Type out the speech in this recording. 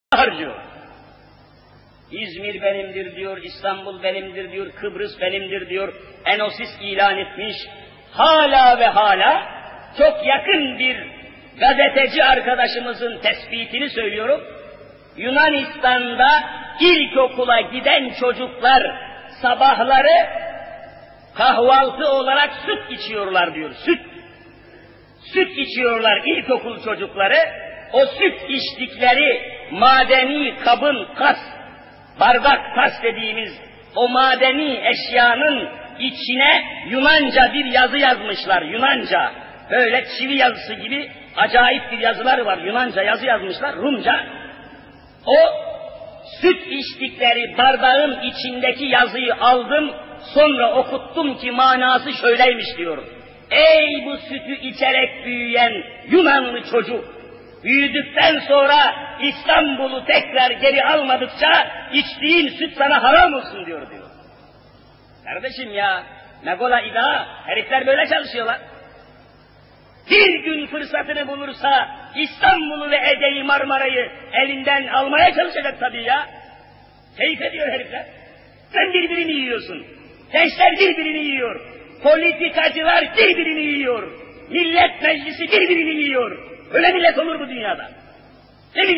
harcıyor. İzmir benimdir diyor, İstanbul benimdir diyor, Kıbrıs benimdir diyor, Enosis ilan etmiş. Hala ve hala çok yakın bir gazeteci arkadaşımızın tespitini söylüyorum. Yunanistan'da ilkokula giden çocuklar sabahları kahvaltı olarak süt içiyorlar diyor, süt. Süt içiyorlar ilkokul çocukları. O süt içtikleri madeni kabın kas, bardak tas dediğimiz o madeni eşyanın içine Yunanca bir yazı yazmışlar, Yunanca. Böyle çivi yazısı gibi acayip bir yazılar var, Yunanca yazı yazmışlar, Rumca. O süt içtikleri bardağın içindeki yazıyı aldım, sonra okuttum ki manası şöyleymiş diyor. Ey bu sütü içerek büyüyen Yunanlı çocuk! Büyüdükten sonra İstanbul'u tekrar geri almadıkça içtiğin süt sana haram olsun diyor. Kardeşim ya, Megola İda, herifler böyle çalışıyorlar. Bir gün fırsatını bulursa İstanbul'u ve Ege'yi, Marmara'yı elinden almaya çalışacak tabii ya. Keyif ediyor herifler. Sen birbirini yiyorsun. Gençler birbirini yiyor. Politikacılar birbirini yiyor. Millet meclisi birbirini yiyor. Öyle millet olur bu dünyada.